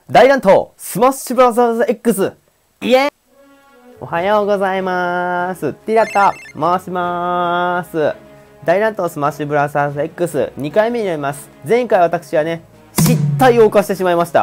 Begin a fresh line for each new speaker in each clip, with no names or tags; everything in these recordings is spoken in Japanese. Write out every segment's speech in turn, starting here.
大乱闘スマッシュブラザーズ X イエーイ。おはようございます。ティラタ回しまーす。大乱闘スマッシュブラザーズ X2 回目になります。前回私はね、失態を犯してしまいました。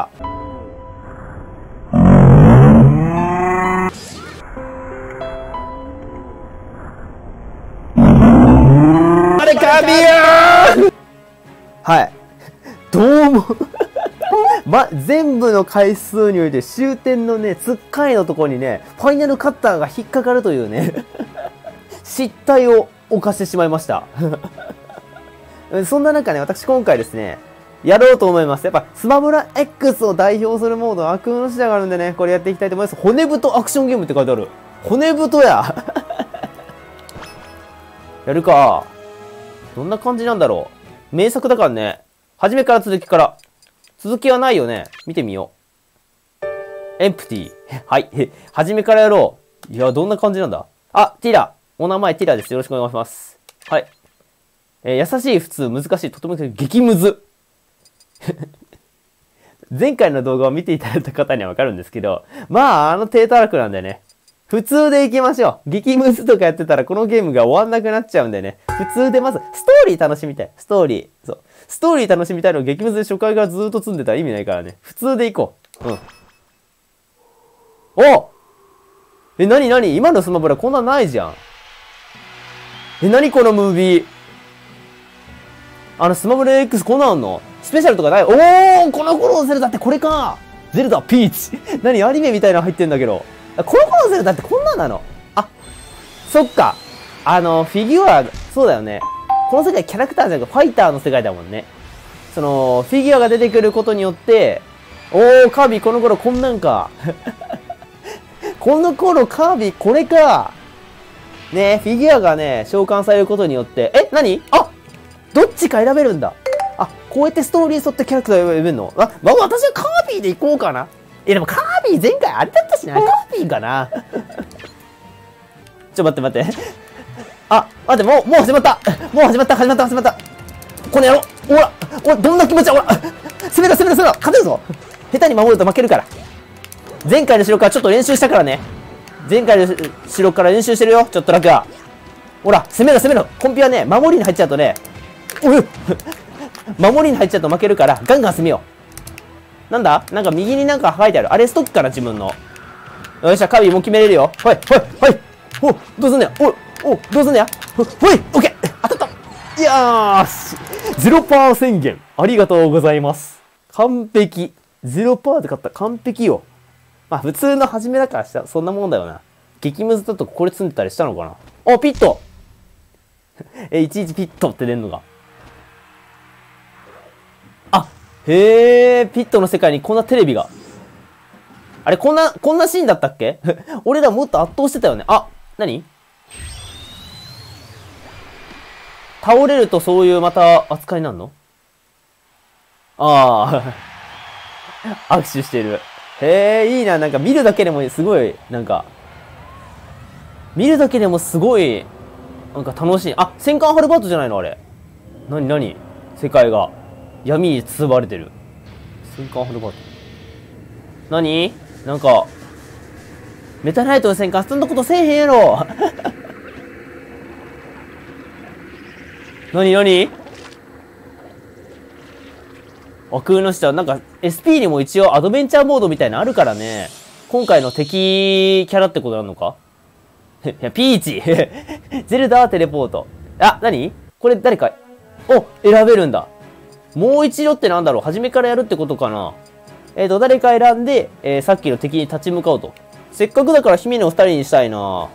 あれカビよーはい。どうも全部の回数において終点のね、つっかいのところにね、ファイナルカッターが引っかかるというね、失態を犯してしまいました。そんな中ね、私今回ですね、やろうと思います。やっぱ、スマブラ X を代表するモード、悪の使者があるんでね、これやっていきたいと思います。骨太アクションゲームって書いてある。骨太や。やるか。どんな感じなんだろう。名作だからね。初めから続きから。続きはないよね。見てみよう。エンプティ。はい。初めからやろう。いや、どんな感じなんだ。あ、ティラ。お名前ティラです。よろしくお願いします。はい。優しい、普通、難しい、とても激ムズ。前回の動画を見ていただいた方にはわかるんですけど、まあ、低たらくなんでね。普通でいきましょう。激ムズとかやってたらこのゲームが終わんなくなっちゃうんでね。普通でまず、ストーリー楽しみたい。ストーリー。そう。ストーリー楽しみたいのを激ムズで初回からずーっと積んでたら意味ないからね。普通でいこう。うん。おなに今のスマブラこんなんないじゃん。なにこのムービー。スマブラ X こんなんあんのスペシャルとかない。この頃のゼルダってこれか。ゼルダピーチ。何アニメみたいなの入ってんだけど。この頃のゼルダってこんなんなの。あ、そっか。フィギュア、そうだよね。この世界キャラクターじゃなくてファイターの世界だもんね。フィギュアが出てくることによって、カービィこの頃こんなんか。この頃カービィこれか。ね、フィギュアがね、召喚されることによって、何どっちか選べるんだ。こうやってストーリー沿ってキャラクターを選べるの。私はカービィで行こうかな。でもカービィ前回あれだったしな。カービィかな。待って。待って、もう始まった。始まった。この野郎。ほら、どんな気持ちだ、ほら。攻めろ。勝てるぞ。下手に守ると負けるから。前回の城からちょっと練習したからね。前回の城から練習してるよ。ちょっと楽は。ほら、攻めろ。コンピはね、守りに入っちゃうとね、守りに入っちゃうと負けるから、ガンガン攻めよう。なんだなんか右になんか書いてある。あれストックかな自分の。よっしゃ、カービィもう決めれるよ。はい。どうすんねや。どうすんねや。オッケー当たった。よーし !0% 宣言。ありがとうございます。完璧。0% で勝った。完璧よ。まあ普通の始めだからそんなもんだよな。激ムズだとこれ積んでたりしたのかな。ピットいちいちピットって出んのが。へえ、ピットの世界にこんなテレビが。あれ、こんなシーンだったっけ俺らもっと圧倒してたよね。何倒れるとそういうまた扱いになるの握手してる。へえ、いいな。なんか見るだけでもすごい、なんか楽しい。戦艦ハルバートじゃないのあれ。何世界が闇に包まれてる。戦艦ハルバート。なんか、メタナイトの戦艦そんなことせえへんやろ。何空の下、なんか SP にも一応アドベンチャーモードみたいなのあるからね。今回の敵キャラってことなのか。いや、ピーチゼルダーテレポート。これ誰か、選べるんだ。もう一度ってなんだろう。初めからやるってことかな。誰か選んで、さっきの敵に立ち向かうと。せっかくだから姫の二人にしたいな。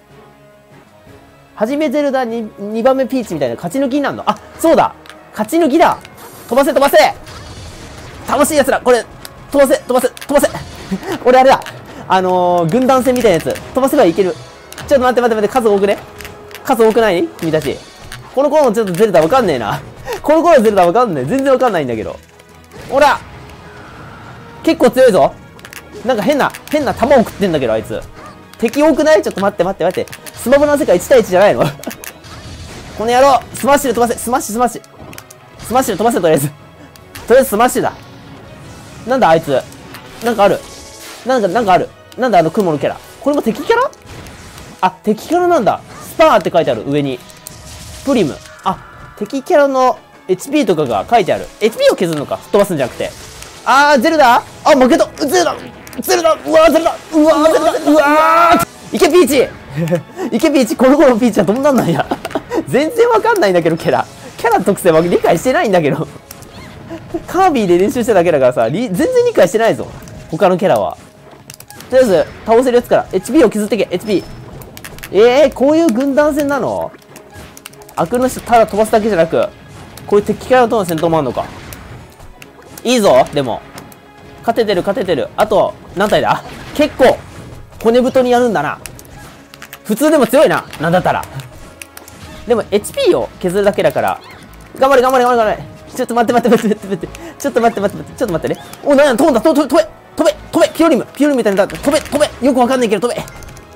はじめゼルダ2番目ピーチみたいな勝ち抜きになるの。そうだ勝ち抜きだ。飛ばせ楽しいやつだこれ。飛ばせ俺あれだ。軍団戦みたいなやつ。飛ばせばいける。ちょっと待って。数多くね数多くない君たち。この頃のちょっとゼルダわかんねえな。この頃のゼルダわかんねえ。全然わかんないんだけど。ほら結構強いぞ。なんか変な弾を食ってんだけど、あいつ。敵多くない？ちょっと待って。スマブラの世界1対1じゃないのこの野郎スマッシュで飛ばせ。スマッシュで飛ばせ、とりあえずスマッシュだ。なんだあいつ。 なんかある。なんかある。なんだあの雲のキャラ。これも敵キャラ？あ、敵キャラなんだ。スパーって書いてある、上に。プリム。あ、敵キャラの HP とかが書いてある。HP を削るのか。吹っ飛ばすんじゃなくて。あー、ゼルダ？あ、負けた。ゼルダうわー、ゼルダうわー、ゼルダうわーいけ、ピーチいけ、ピーチ。この頃のピーチはどんなんなんや全然わかんないんだけど、キャラの特性は理解してないんだけどカービィで練習しただけだからさ、全然理解してないぞ。他のキャラは。とりあえず、倒せるやつから、HP を削ってけ、HP。こういう軍団戦なの？悪の人ただ飛ばすだけじゃなく、こういう敵キャラとの戦闘もあんのか。いいぞ、でも。勝ててる。あと、何体だ？結構、骨太にやるんだな。普通でも強いな、なんだったら。でも、HP を削るだけだから、頑張れ。ちょっと待って。ちょっと待ってね。お、なんや、飛んだ、飛べピオリムみたいな、飛べよくわかんないけど飛べ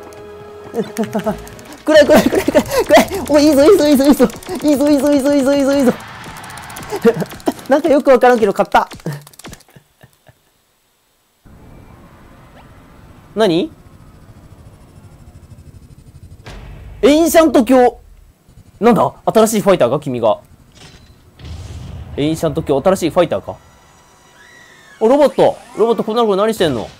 くらいおい、いいぞなんかよくわからんけど買った何？エインシャント卿。なんだ？新しいファイターか君が。エインシャント卿、新しいファイターか。お、ロボットこんなの何してんの？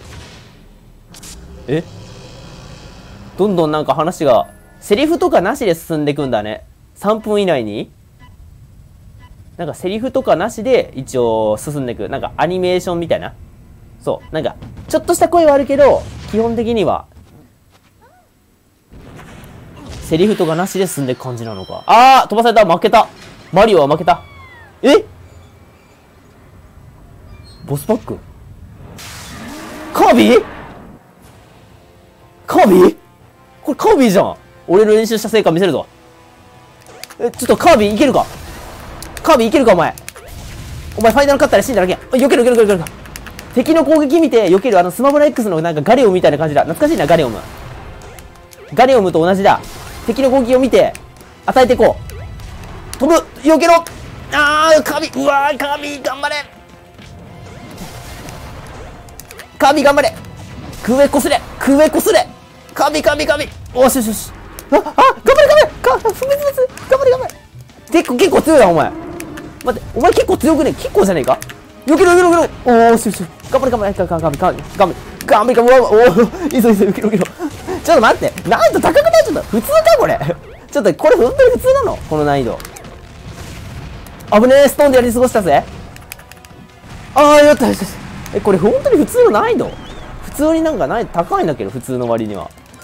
どんどんなんか話が、セリフとかなしで進んでいくんだね。3分以内になんかセリフとかなしで一応進んでいく。なんかアニメーションみたいな。そう。なんか、ちょっとした声はあるけど、基本的には、セリフとかなしで進んでいく感じなのか。あー、飛ばされた。負けた。マリオは負けた。ボスパック？カービィ？これカービィじゃん。俺の練習した成果見せるぞ。ちょっとカービィいけるか、お前。ファイナル勝ったら死んだだけや。避ける。敵の攻撃見て避ける。スマブラ X のなんかガレオムみたいな感じだ。懐かしいな、ガレオムと同じだ。敵の攻撃を見て、与えていこう。飛ぶ、避けろ。カービィ、カービィ頑張れ。空上こすれ。カービィ。おし。頑張れ。結構強いな、お前。待って、お前結構強くね？キッコーじゃねえか？よけろ。おし。頑張れ。いいぞ。よけろ。ちょっと待って。難易度高くない？ちょっと、普通かこれ。ちょっと、これ本当に普通なの？この難易度。危ねえ、ストーンでやり過ごしたぜ。よった。これ本当に普通の難易度？普通になんか高いんだけど、普通の割には。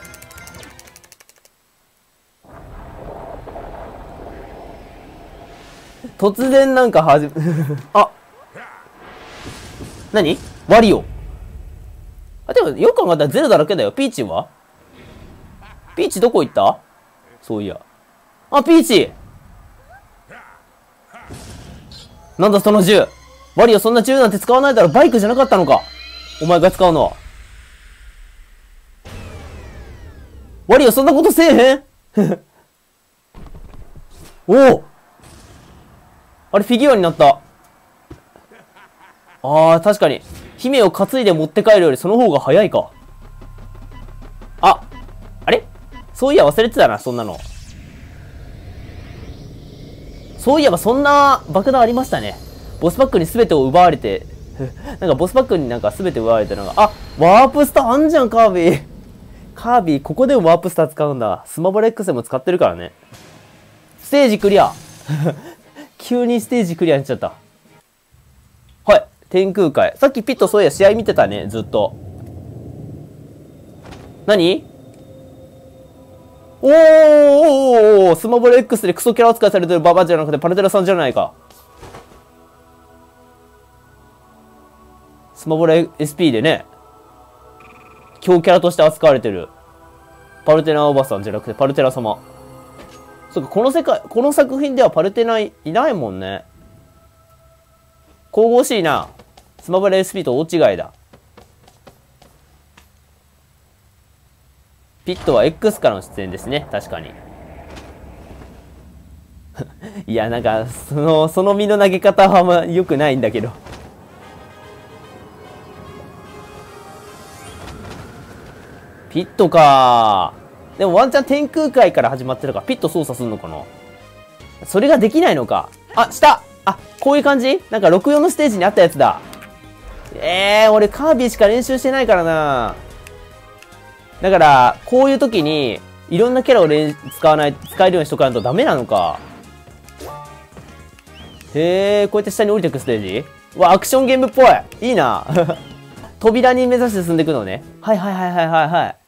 突然なんか何？ワリオ。でもよく考えたらゼルダだけだよ。ピーチは？ピーチどこ行った？そういや。ピーチ！なんだその銃。ワリオそんな銃なんて使わないだろ。バイクじゃなかったのか。お前が使うのは。ワリオそんなことせえへんおお、あれフィギュアになった。確かに。姫を担いで持って帰るよりその方が早いか。あれそういや忘れてたな、そんなの。そういえばそんな爆弾ありましたね。ボスパックに全てを奪われてなんかボスパックになんか全て奪われてなんか、ワープスターあんじゃん、カービィ、ここでもワープスター使うんだ。スマブラ X でも使ってるからね。ステージクリア急にステージクリアにしちゃった。はい。天空海。さっきピットそういや試合見てたね、ずっと。何？スマブラ X でクソキャラ扱いされてるババじゃなくてパルテラさんじゃないか。スマブラ SP でね、強キャラとして扱われてるパルテナおばさんじゃなくてパルテナ様。そうか、この作品ではパルテナいないもんね。神々しいな。スマブラ SP と大違いだ。ピットは X からの出演ですね。確かに。いや、なんか、その身の投げ方はあんま良くないんだけど。 ピットかー。でもワンチャン天空界から始まってるから、ピット操作するのかな。それができないのか。あ、下あ、こういう感じなんか64のステージにあったやつだ。俺カービィしか練習してないからな。だから、こういう時に、いろんなキャラを使えるようにしとかないとダメなのか。へえ、こうやって下に降りていくステージわ、アクションゲームっぽい。いいな。扉に目指して進んでいくのね。はいはいはいはいはいはい。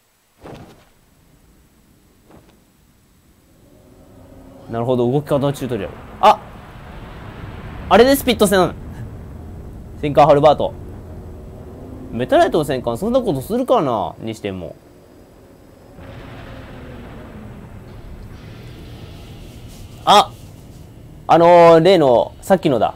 なるほど、動き方のチュートリアル。あれでスピット戦。戦艦ハルバート。メタライトの戦艦、そんなことするかなにしても。例の、さっきのだ。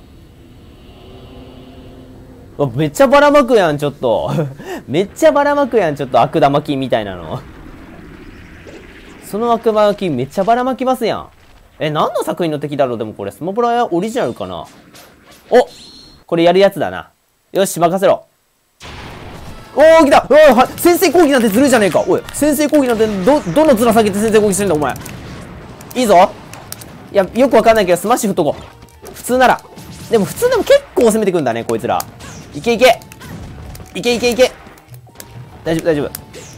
めっちゃばらまくやん、ちょっと。めっちゃばらまくやん、ちょっと悪玉菌みたいなの。その悪玉菌めっちゃばらまきますやん。何の作品の敵だろうでもこれ、スマブラオリジナルかな。これやるやつだな。よし、任せろ。来た先制攻撃なんてずるいじゃねえか。おい、先制攻撃なんてどの面下げて先制攻撃してんだ、お前。いいぞ。いや、よくわかんないけど、スマッシュ振っとこう。普通なら。でも普通でも結構攻めてくんだね、こいつら。いけいけ。いけいけいけ。大丈夫、大丈夫。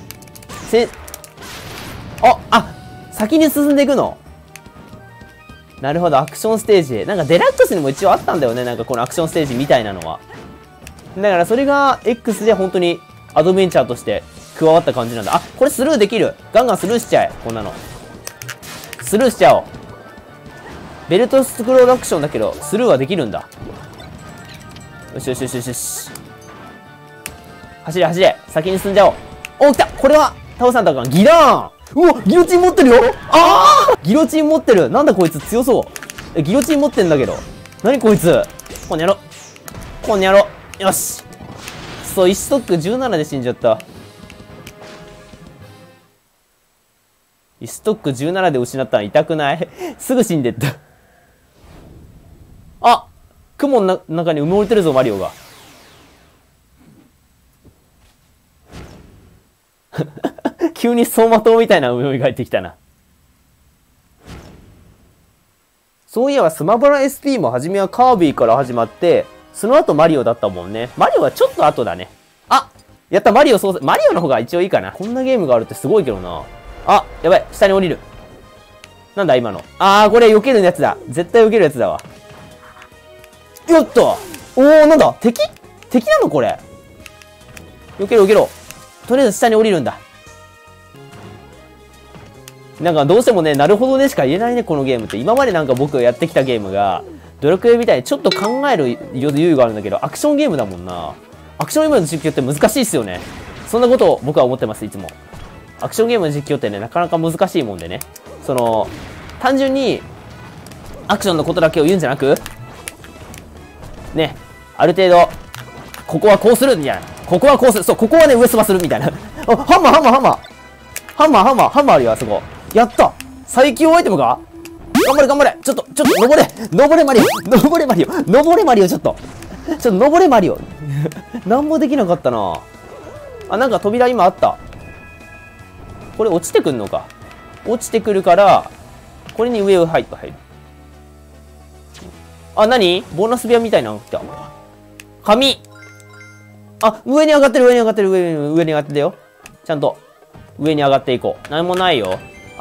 先に進んでいくの。なるほど、アクションステージ。なんかデラックスにも一応あったんだよね、なんかこのアクションステージみたいなのは。だからそれが X で本当にアドベンチャーとして加わった感じなんだ。これスルーできる。ガンガンスルーしちゃえ、こんなの。スルーしちゃおう。ベルトスクロールアクションだけど、スルーはできるんだ。よしよしよしよしよし。走れ走れ。先に進んじゃおう。来た。これは倒さんだから。ギラーン。うわ、ギロチン持ってるよ。ギロチン持ってる。なんだこいつ強そう。ギロチン持ってんだけど。何こいつ。こんにゃろ。こんにゃろ。よし。そう、1ストック17で死んじゃった。1ストック17で失ったの痛くないすぐ死んでった。雲の中に埋もれてるぞ、マリオが。急に走馬灯みたいな海を描いてきたな。そういえばスマブラ SP も初めはカービィから始まって、その後マリオだったもんね。マリオはちょっと後だね。やった、マリオの方が一応いいかな。こんなゲームがあるってすごいけどな。やばい、下に降りる。なんだ今の。これ避けるやつだ。絶対避けるやつだわ。よっと。なんだ敵なのこれ。避けろ避けろ。とりあえず下に降りるんだ。なんかどうしてもね、なるほどねしか言えないね、このゲームって。今までなんか僕がやってきたゲームが、ドラクエみたいにちょっと考える余裕があるんだけど、アクションゲームだもんな。アクションゲームの実況って難しいっすよね。そんなことを僕は思ってます、いつも。アクションゲームの実況ってね、なかなか難しいもんでね。単純に、アクションのことだけを言うんじゃなく、ね、ある程度、ここはこうするみたいな。ここはこうする。そう、ここはね、上スマするみたいな。ハンマーあるよ、あそこ。やった最強アイテムか頑張れ頑張れちょっと、登れマリオちょっと登れマリオなんもできなかったな。なんか扉今あった。これ落ちてくんのか。落ちてくるから、これに上を入る。何ボーナス部屋みたいなの来た。紙上に上がってる、上に上がってるよ。ちゃんと、上に上がっていこう。何もないよ。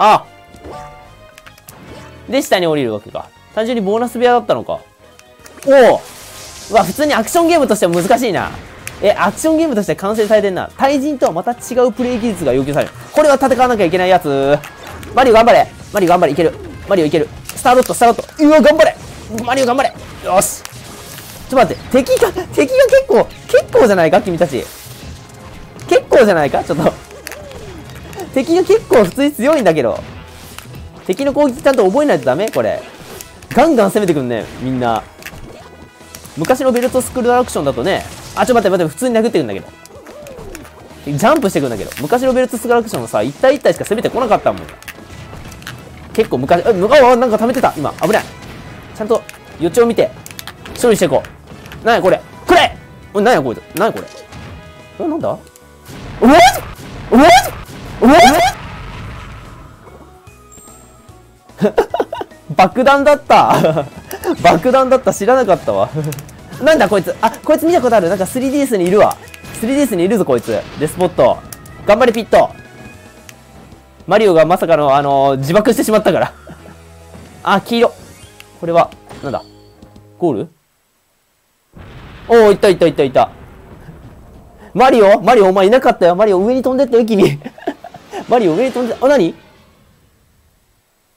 で、下に降りるわけか。単純にボーナス部屋だったのか。うわ、普通にアクションゲームとしては難しいな。アクションゲームとして完成されてんな。対人とはまた違うプレイ技術が要求される。これは戦わなきゃいけないやつ。マリオ頑張れ。いける。スターロット。うわ、頑張れ。マリオ頑張れ。よし。ちょっと待って。敵が結構じゃないか君たち。結構じゃないかちょっと。敵が結構普通に強いんだけど。敵の攻撃ちゃんと覚えないとダメこれ。ガンガン攻めてくんね、みんな。昔のベルトスクロールアクションだとね、待って、普通に殴ってくんだけど。ジャンプしてくんだけど。昔のベルトスクロールアクションのさ、1対1対しか攻めてこなかったもん。結構昔、なんか溜めてた、今。危ない。ちゃんと、予兆見て、処理していこう。なにこれくれなにこれなんだ爆弾だった爆弾だった。知らなかったわなんだこいつ。あ、こいつ見たことある。なんか 3DS にいるわ。3DS にいるぞこいつ。デスポット。頑張れピット。マリオがまさかの自爆してしまったからあ、黄色。これは、なんだゴール。おー、いったいったいったいた。マリオお前いなかったよ。マリオ上に飛んでったよ、君マリオ上に飛んで、あ、何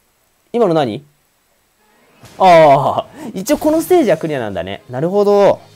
今の何。ああ、一応このステージはクリアなんだね。なるほど。